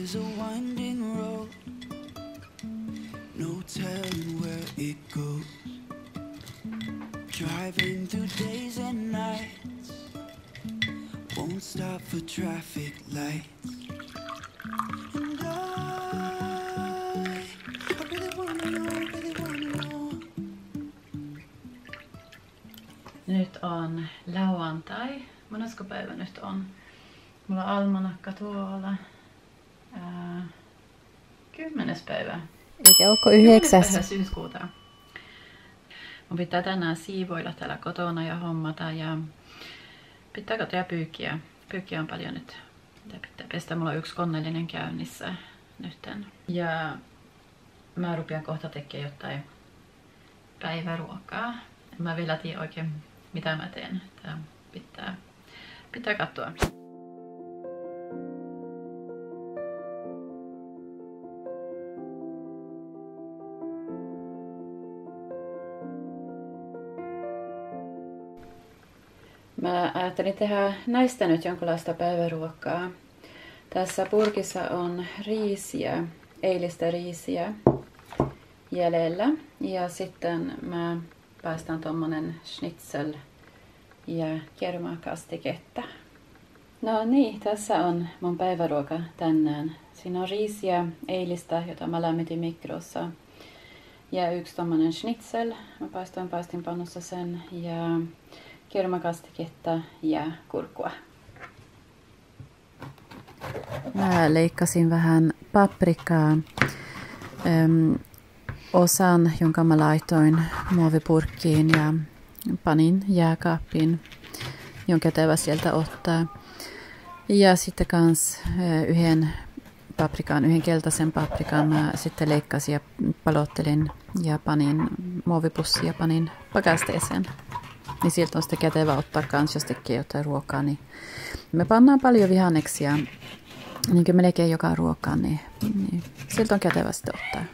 is a winding road, no telling where it goes. Driving through days and nights, won't stop for traffic lights. And I really wanna know. Nyt on lauantai. Monesko päivä nyt on? Mulla on almanakka tuolla. 10. päivä. Eikä oleko 9. 10. päivä syyskuuta. Mun pitää tänään siivoilla täällä kotona ja hommata ja pitää kotia pyykiä. Pyykiä on paljon nyt. Pitää pestä. Mulla on yksi koneellinen käynnissä nytten. Ja mä rupean kohta tekemään jotain päiväruokaa. En mä vielä tiedä oikein mitä mä teen. Tää pitää katsoa. Mä ajattelin tehdä näistä nyt jonkinlaista päiväruokaa. Tässä purkissa on riisiä, eilistä riisiä jäljellä. Ja sitten mä paistan tommonen schnitzel ja kermakastiketta. No niin, tässä on mun päiväruoka tänään. Siinä on riisiä eilistä, jota mä lämmitin mikrossa. Ja yksi tommonen schnitzel. Mä paistoin paistinpannussa sen ja kermakastiketta ja kurkkua. Mä leikkasin vähän paprikaa. Osan, jonka mä laitoin muovipurkkiin ja panin jääkaappiin, jonka kätevä sieltä ottaa. Ja sitten kans yhden keltaisen paprikan mä sitten leikkasin ja palottelin ja panin muovipussia ja panin pakasteeseen. Niin sieltä on sitten kätevä ottaa kans, jos tekee jotain ruokaa. Niin me pannaan paljon vihanneksia, niin kuin melkein joka ruokaan, niin sieltä on kätevä sitten ottaa.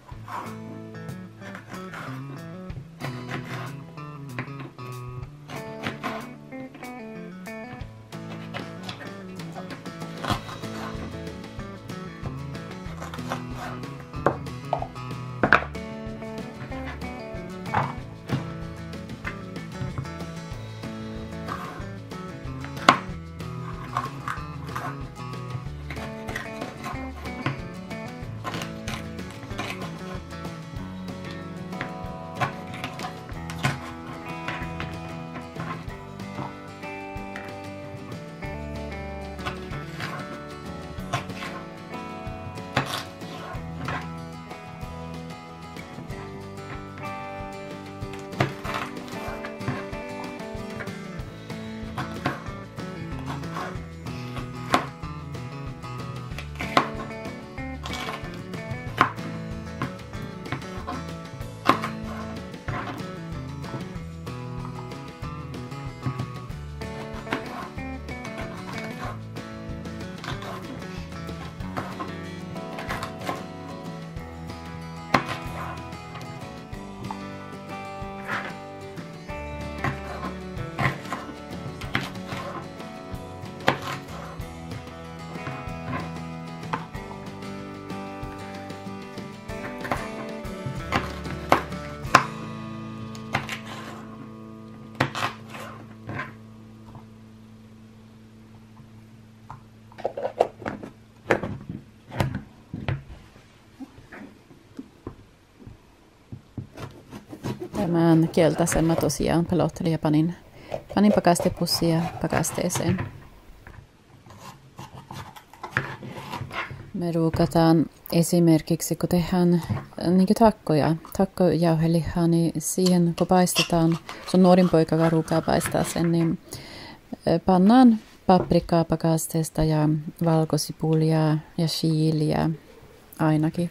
Tämän keltaisen mä tosiaan pelottelin ja panin pakastepussia pakasteeseen. Me ruukataan esimerkiksi, kun tehdään niin takkojauhelihaa, niin siihen kun paistetaan, se on nuorin poika, joka ruukaa paistaa sen, niin pannaan paprikaa pakasteesta ja valkosipulia ja chiiliä ainakin.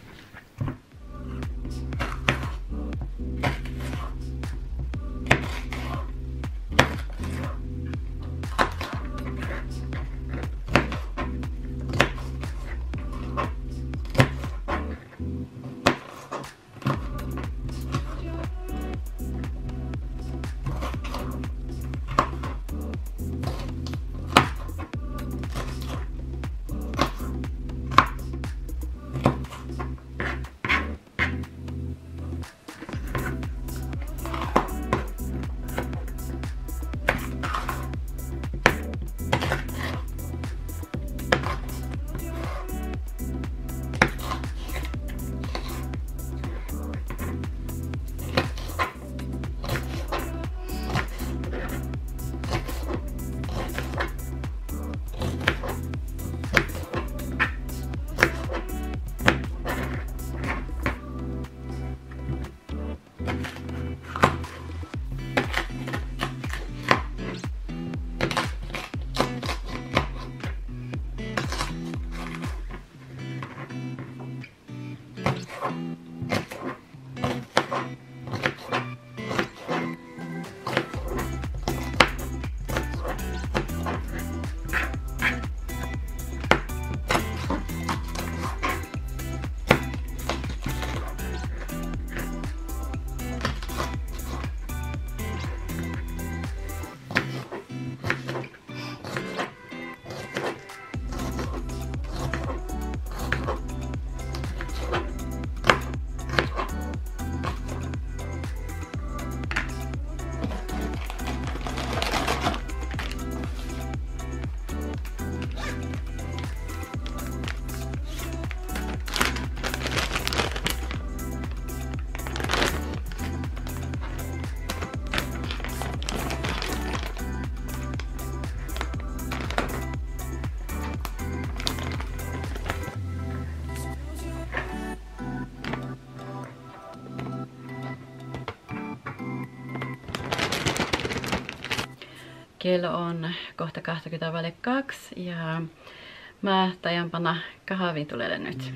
Kello on kohta 20:02 ja mä tajan panna kahvitulelle nyt.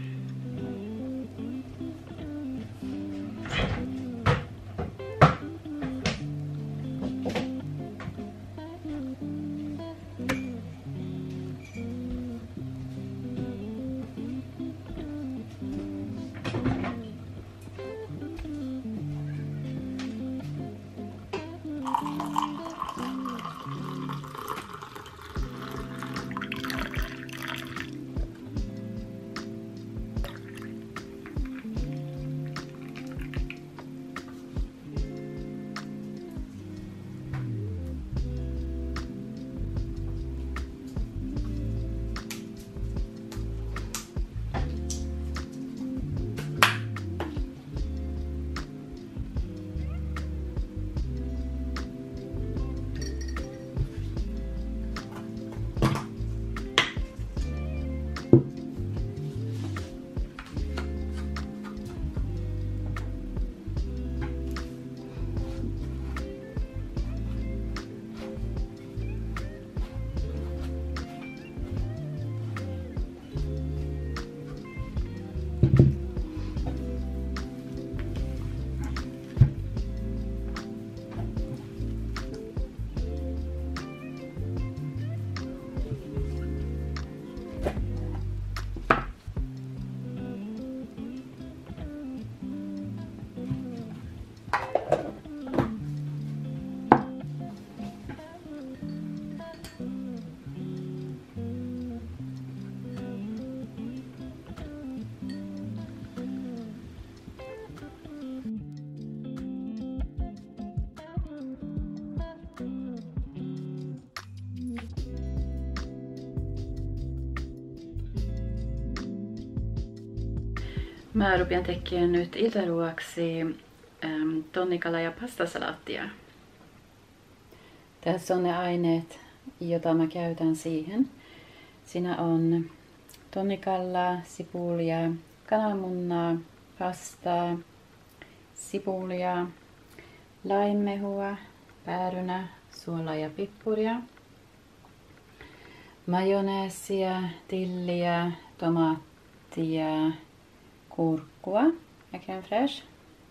Mä rupean tekemään nyt iltaruoksi tonnikala- ja pastasalaattia. Tässä on ne aineet, joita mä käytän siihen. Siinä on tonnikalla, sipulia, kananmunaa, pastaa, sipulia, laimehua, päärynä, suolaa ja pippuria, majoneesia, tilliä, tomaattia, kurkkua ja crème fraîche.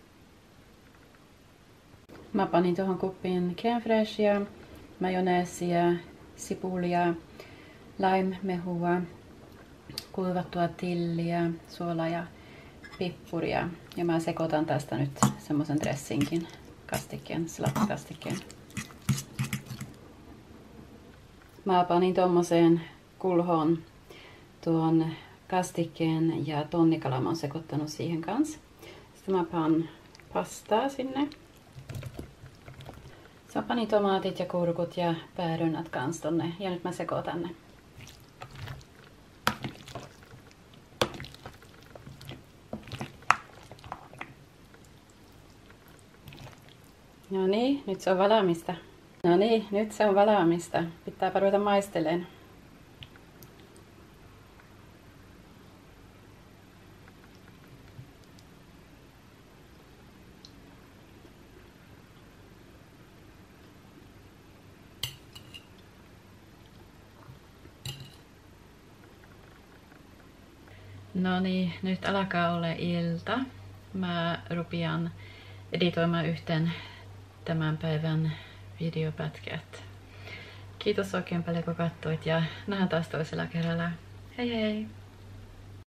Mä panin tuohon kuppiin crème fraîchea, majoneesia, sipulia, lime-mehua, kuivattua tilliä, suolaa ja pippuria. Ja mä sekoitan tästä nyt semmosen dressingin, kastikkeen, salaattikastikkeen. Mä panin tommoseen kulhoon tuon kastikkeen ja tonnikala mä oon sekoittanut siihen kanssa. Sitten mä panen pastaa sinne. Sitten mä panin tomaatit ja kurkut ja päärynät kanssa tonne ja nyt mä sekoitan ne. No niin, nyt se on valmista. No niin, nyt se on valmista. Pitää ruveta maistelemaan. No niin, nyt alkaa olla ilta. Mä rupean editoimaan yhteen tämän päivän videopätkät. Kiitos oikein paljon kun katsoit ja nähdään taas toisella kerralla. Hei hei!